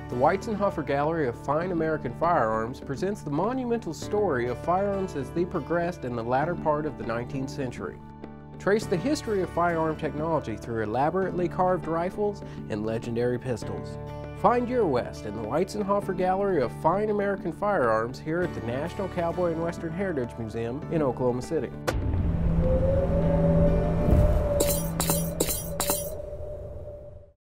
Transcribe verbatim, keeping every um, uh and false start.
The Weizenhofer Gallery of Fine American Firearms presents the monumental story of firearms as they progressed in the latter part of the nineteenth century. Trace the history of firearm technology through elaborately carved rifles and legendary pistols. Find your West in the Weizenhofer Gallery of Fine American Firearms here at the National Cowboy and Western Heritage Museum in Oklahoma City.